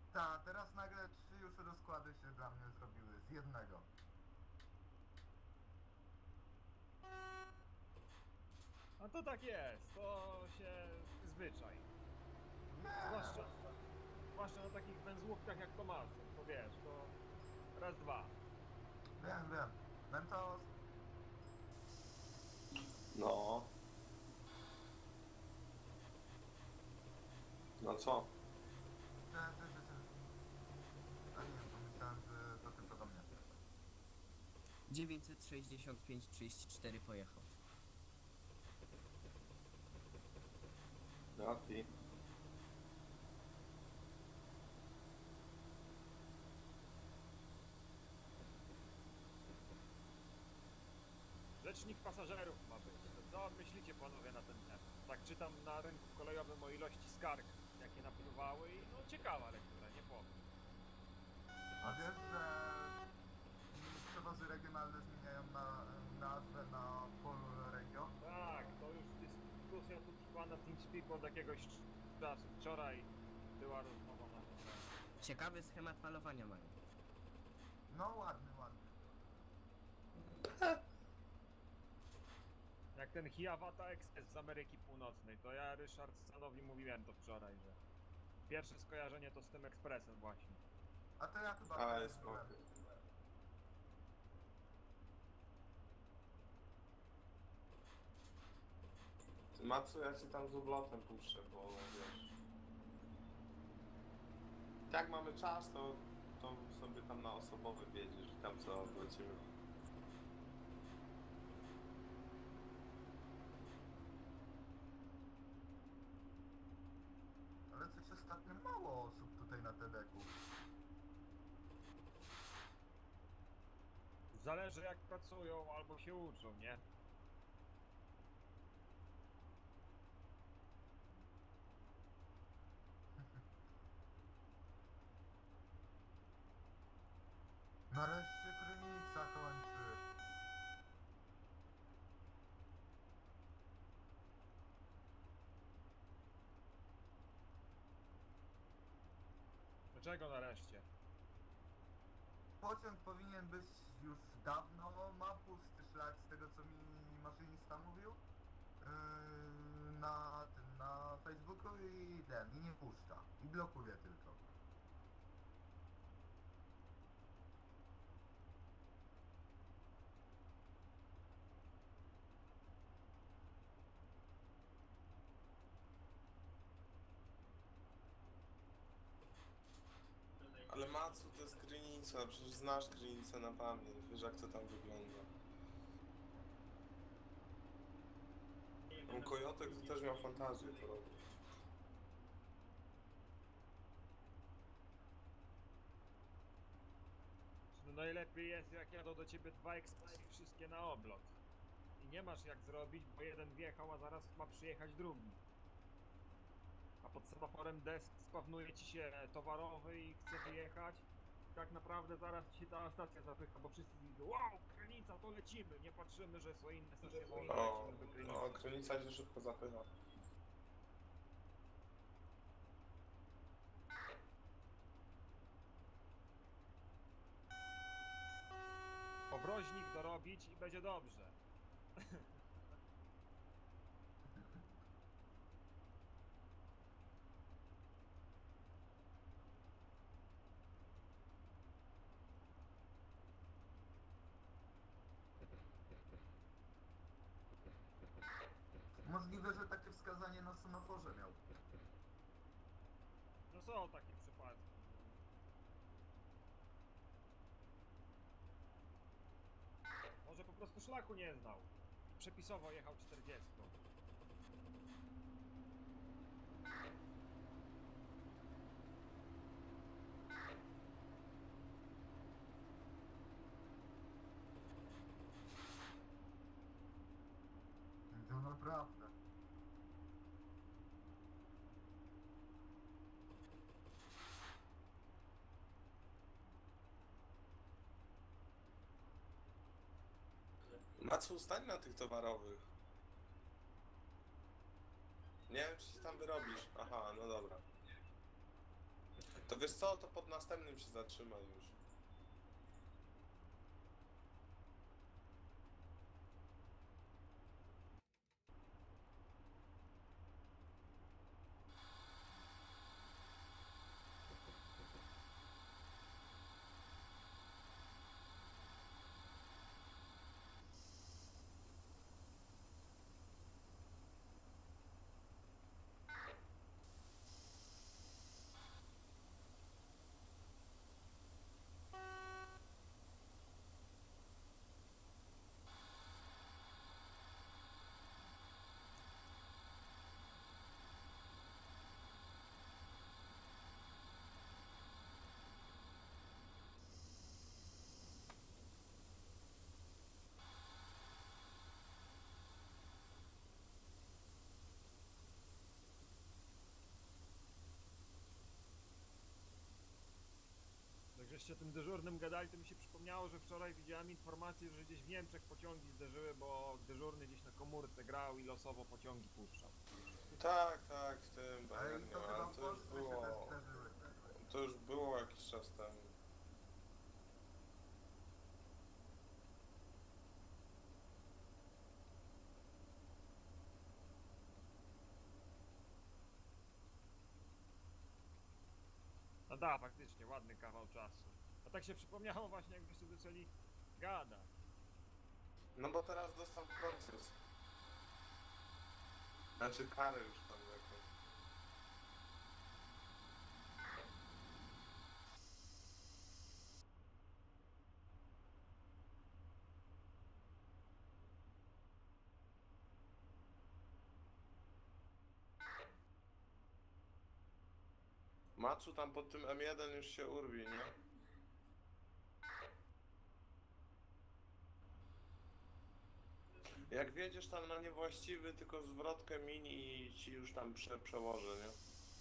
Tak, teraz nagle 3 już rozkłady się dla mnie zrobiły z jednego. A to tak jest, to się zwyczaj. Nie, Zwłaszcza na takich węzłówkach jak Tomaszu, to wiesz, to raz, dwa. wiem. Mentos, No. No co? ty. A nie, pomyślałem, że to tylko do mnie. 965,34 pojechał. Lepiej. Rzecznik pasażerów ma być. Co myślicie panowie na ten temat? Tak czytam na rynku kolejowym o ilości skarg, jakie napływały i no ciekawa lektura, nie powiem. A wiesz, że przewozy regionalne zmieniają nazwę na Polregio? Tak, to już dyskusja tu trwa na TeamSpeaku od jakiegoś czasu. Wczoraj była rozmowa na ten temat. Ciekawy schemat malowania mają. No ładny. Jak ten Hiawatha Express z Ameryki Północnej, to ja Ryszardsonowi mówiłem to wczoraj, że pierwsze skojarzenie to z tym ekspresem właśnie. A to ja chyba... Ale spokój. Matsu, ja ci tam z oblotem puszczę, bo wiesz... Jak mamy czas, to sobie tam na osobowy wiedziesz i tam co lecimy. Ale coś ostatnio mało osób tutaj na TDK-u. Zależy jak pracują albo się uczą, nie? Nareszcie Krynica kończy. Dlaczego nareszcie? Pociąg powinien być już dawno, ma pusty szlak z tego co mi maszynista mówił. Na Facebooku i nie puszcza. I blokuje tylko. Ale Matsu to jest Krynica, przecież znasz Krynicę na pamięć, wiesz jak to tam wygląda. Ten Kojotek to też miał fantazję to robić. No najlepiej jest jak jadą do ciebie dwa ekspresy wszystkie na oblot. I nie masz jak zrobić, bo jeden wjechał, a zaraz ma przyjechać drugi. A pod semaforem desk spawnuje ci się towarowy i chce wyjechać. Tak naprawdę zaraz ci się ta stacja zapycha, bo wszyscy widzą, wow, Krynica, to lecimy. Nie patrzymy, że są inne stacje, bo lecimy do Krynicy. No, Krynica się szybko zapycha. Powroźnik dorobić i będzie dobrze. Możliwe, że takie wskazanie na semaforze miał. No są takie przypadki. Może po prostu szlaku nie znał. Przepisowo jechał 40. To naprawdę. Matsu, stań na tych towarowych. Nie wiem, czy się tam wyrobisz. Aha, no dobra. To wiesz co, to pod następnym się zatrzymaj już. Jak żeście tym dyżurnym gadali, to mi się przypomniało, że wczoraj widziałem informację, że gdzieś w Niemczech pociągi zderzyły, bo dyżurny gdzieś na komórce grał i losowo pociągi puszczał. Tak, tak, w tym Ale Bayernie, to chyba ale w to już Polsce się było... też zdarzyły. To już było jakiś czas temu. No da, faktycznie, ładny kawał czasu. A tak się przypomniało właśnie, jakbyście zaczęli gadać. No bo teraz dostał proces. Znaczy karę już tam jakąś. Macu tam pod tym M1 już się urwi, nie? Jak wjedziesz tam na niewłaściwy, tylko zwrotkę mini i ci już tam przełoży, nie?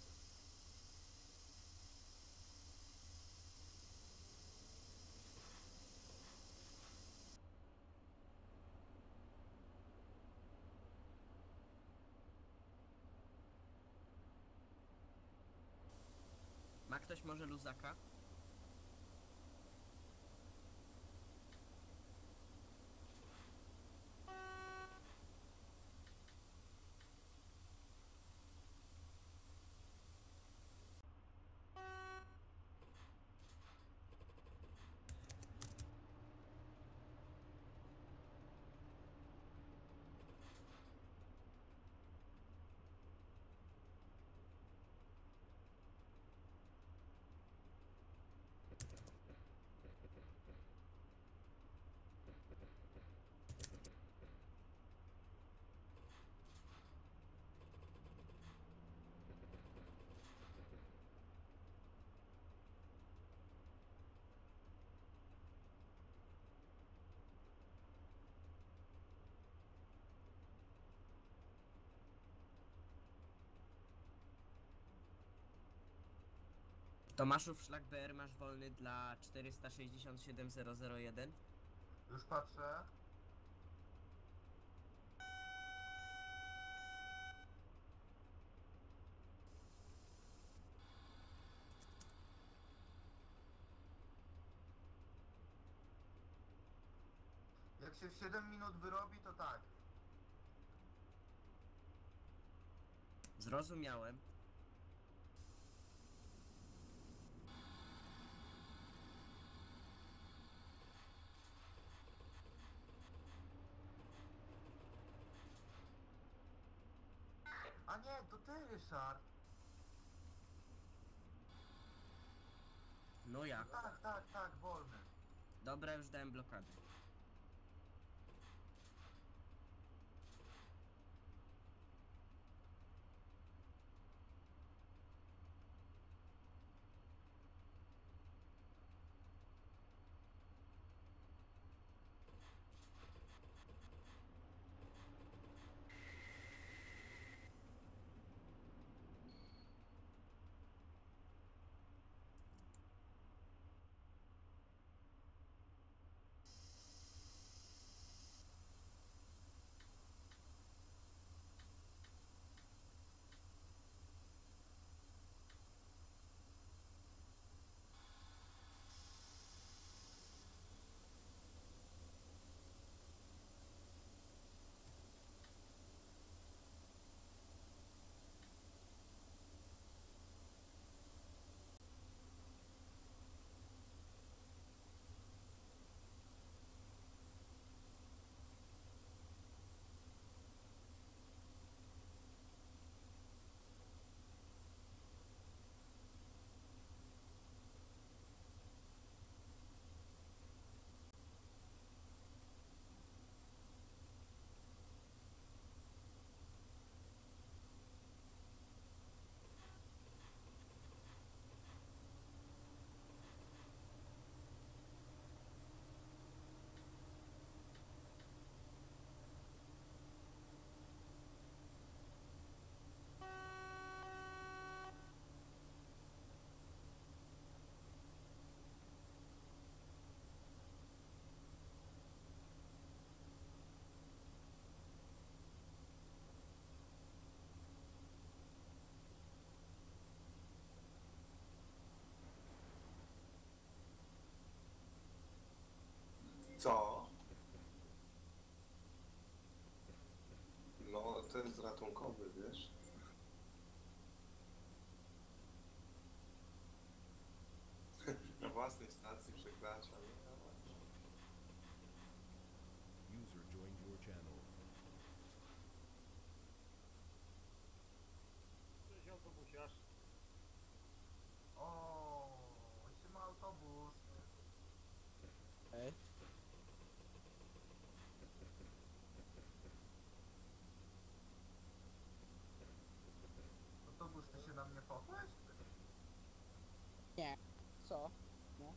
Ma ktoś może luzaka? Tomaszów szlak BR masz wolny dla 467001. Już patrzę. Jak się w 7 minut wyrobi, to tak. Zrozumiałem. A nie, to ty, Ryszard. No jak? Tak, wolny. Dobra, już dałem blokadę. Co? No, to jest ratunkowy, wiesz? Na własnej stacji przekracza. User joined your channel. Cześć autobusiarz. O, siema autobus. Ej, Autobus, ty się na mnie pochłeś? nie. Co? No.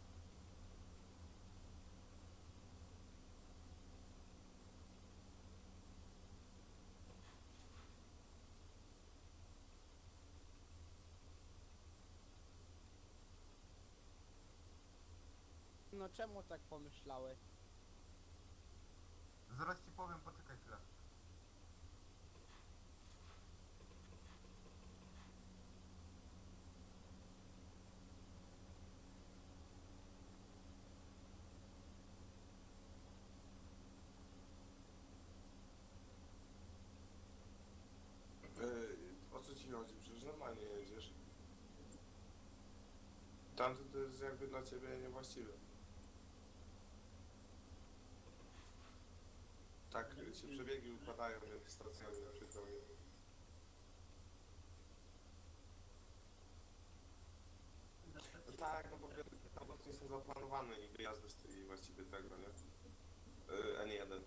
No czemu tak pomyślałeś? Zaraz ci powiem, poczekaj chwilę. O co ci chodzi? Przecież normalnie jedziesz. Tamto to jest jakby dla ciebie niewłaściwe. Tak się przebiegi układają między stacjami na przykład. No tak, no bo obecnie są zaplanowane i wyjazdy z tej właściwie tego, nie? N1.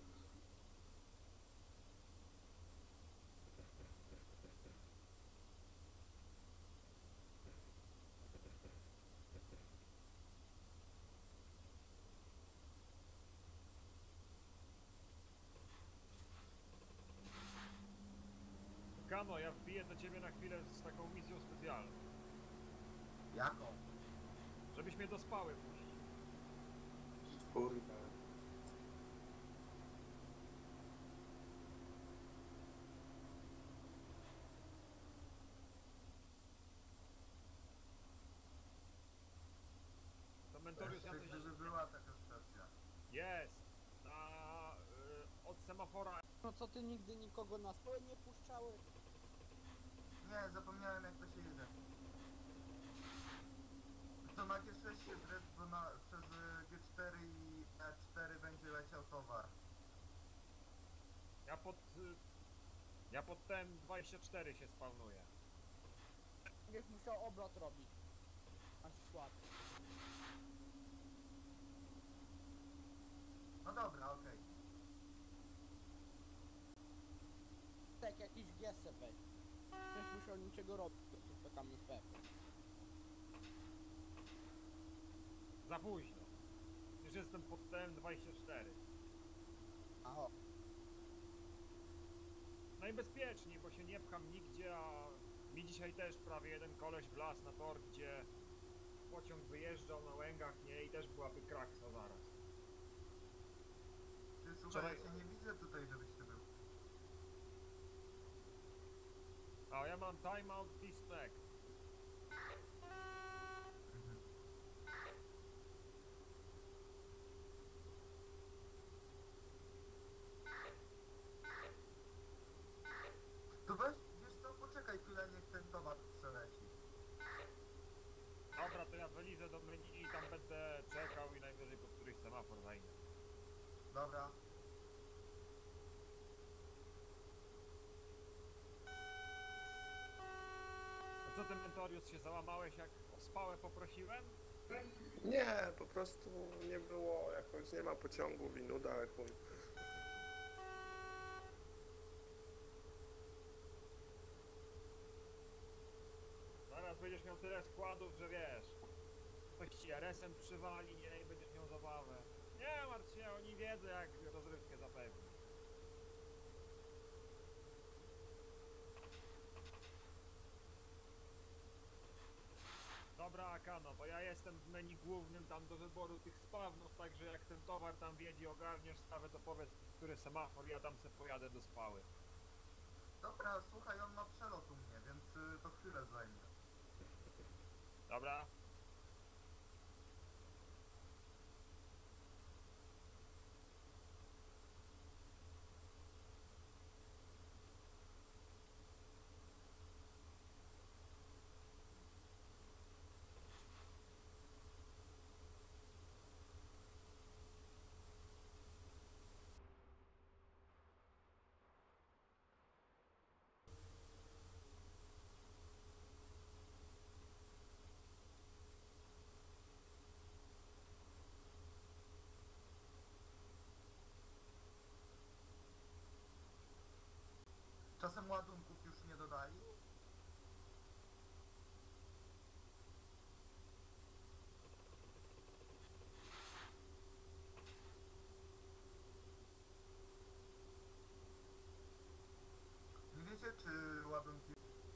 Kano, ja wbiję do ciebie na chwilę z taką misją specjalną. Jaką? Żebyś mnie do spały puścił. Kurwa. To Mentorius Jeszcze jakoś... gdyby była taka stacja. Jest! Na... od semafora... No co ty nigdy nikogo na spółę nie puszczałeś? Nie, zapomniałem jak to się jedzie. To na G6 się dres, bo przez G4 i E4 będzie leciał towar. Ja pod... ja pod tem 24 się spawnuję. Będziesz musiał obrot robić. Aż słabo. No dobra, okej. Tak jakiś gesę weź. Będziesz musiał niczego robić, to czekamy z pewno. Za późno. Już jestem pod tem 24. Aha. Najbezpieczniej, bo się nie pcham nigdzie, a mi dzisiaj też prawie jeden koleś wlazł na tor, gdzie pociąg wyjeżdżał na łęgach, nie? I też byłaby kraksa zaraz. Ty słuchaj, Wczoraj- ja się nie widzę tutaj, żebyś ty był. A ja mam timeout disconnect. To weź, wiesz co, poczekaj chwilę, niech ten towar przeleci. Dobra, to ja wylizę do menu i tam będę czekał i najwyżej pod któryś semafor zajmę. Dobra. A co ty, Mentorius, się załamałeś jak o spałę poprosiłem? Nie, po prostu nie było jakoś, nie ma pociągów i nuda, ale chuj. Zaraz będziesz miał tyle składów, że wiesz, ktoś ci RS-em przywali, nie? I będziesz miał zabawę. Nie martw się, oni wiedzą jak rozrywkę zapewnić. Dobra, Akano, to ja jestem w menu głównym tam do wyboru tych spawnów, także jak ten towar tam wjedzie i ogarniesz sprawę, to powiedz, który semafor, ja tam se pojadę do spały. Dobra, słuchaj, on ma przelot u mnie, więc to chwilę zajmie. Dobra? Czasem ładunków już nie dodali? Nie wiecie, czy ładunki...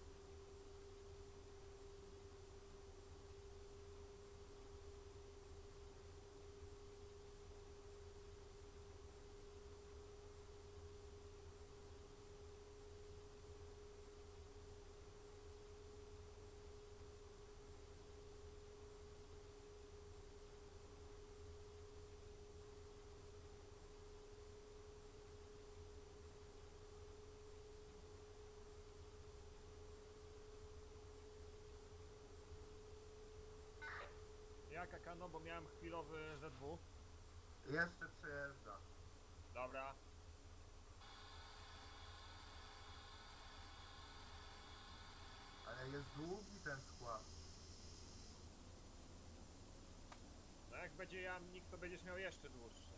Jak Akano, bo miałem chwilowy Z2. Jeszcze przejeżdża. Dobra. Ale jest długi ten skład. No jak będzie jamnik, to będziesz miał jeszcze dłuższe.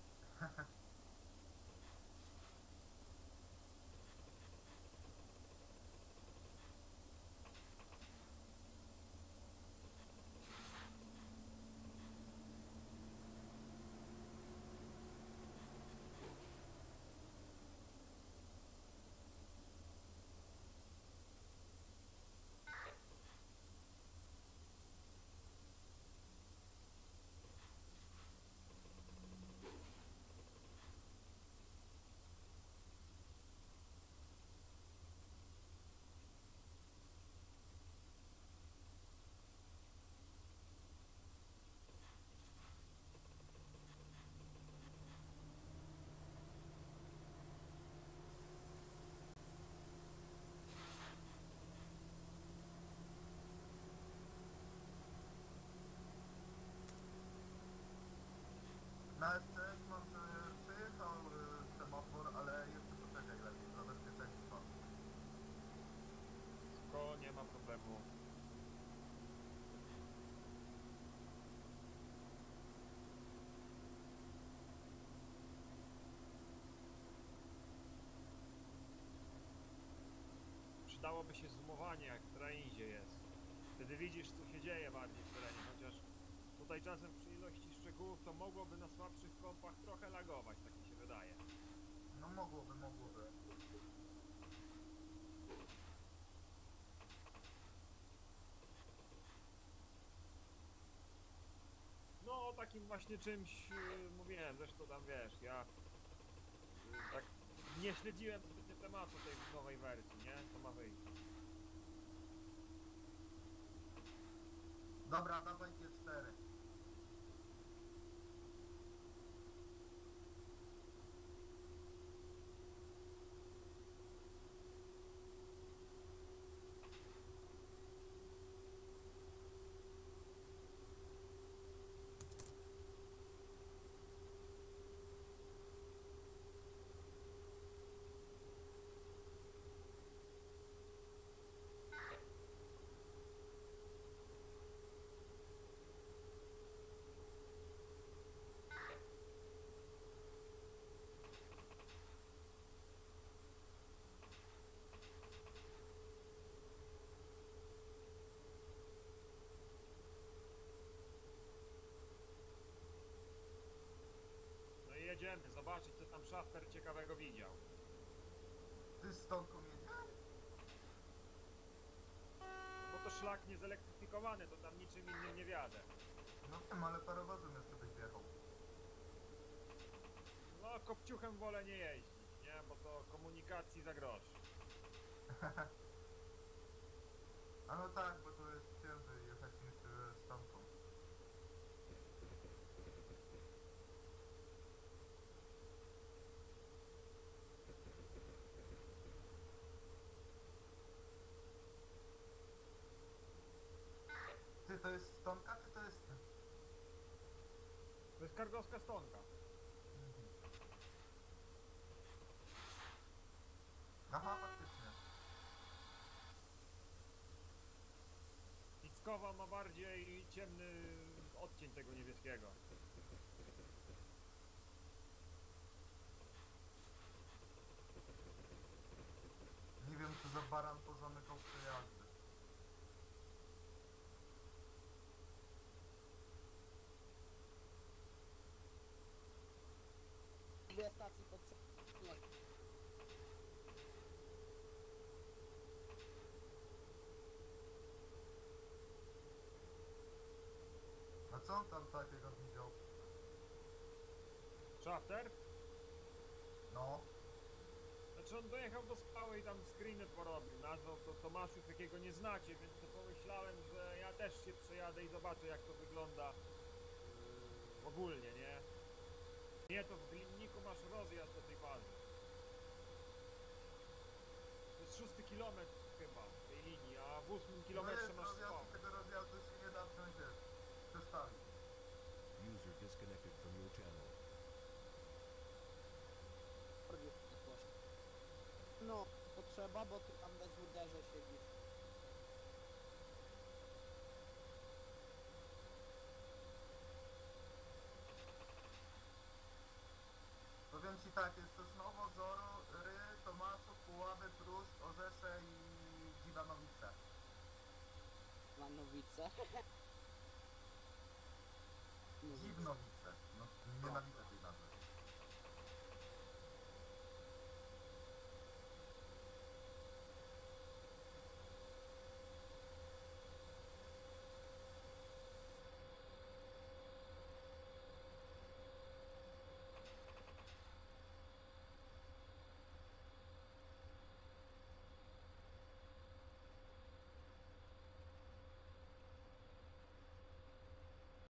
Na SCS mam, że przejechał semafor, ale jeszcze poczekaj lepiej, dla bezpieczeństwa. Tylko nie ma problemu. Przydałoby się zoomowanie, jak w Trainzie jest. Wtedy widzisz, co się dzieje bardziej w terenie, chociaż tutaj czasem przy ilości szczegółów to mogłoby na słabszych kompach trochę lagować, tak mi się wydaje. No mogłoby. No o takim właśnie czymś mówiłem, zresztą tam wiesz, ja tak nie śledziłem zbytnio tematu tej nowej wersji, nie? To ma wyjść. Dobra, dawaj G4. No i jedziemy, zobaczyć co tam Shafter ciekawego widział. Ty z Tonką jedziesz? Bo to szlak niezelektryfikowany, to tam niczym innym nie wiadę. No wiem, ale parowozem jeszcze byś wjechał. No kopciuchem wolę nie jeździć, nie? Bo to komunikacji za grosz. A no tak, bo to jest ciężej jechać niż z Tonką. Ty, to jest Stonka, czy to jest... To jest kargowska stonka. Aha, faktycznie. Ickowa ma bardziej ciemny odcień tego niebieskiego. co on tam takiego widział? Shafter? No. Znaczy on dojechał do Spały i tam screeny porobił. Nazwał to Tomaszów, jakiego nie znacie, więc to pomyślałem, że ja też się przejadę i zobaczę, jak to wygląda ogólnie, nie? Nie, to w Glinniku masz rozjazd do tej bazy. To jest 6 kilometr chyba tej linii, a w 8 kilometrze No masz jest Spałę. rozjazd, tego rozjazdu się nie da wziąć, wiesz, przestawić. User disconnected from your channel. Robię coś. No, to trzeba, bo ty tam bez WD-że siedzisz. Powiem ci tak, jest Sosnowo, Zoro, Ry, Tomaszów, Puławy, Pruszcz, Orzesze i Dziwanowice. Wanowice. Dziwnowice. No, nienawidzę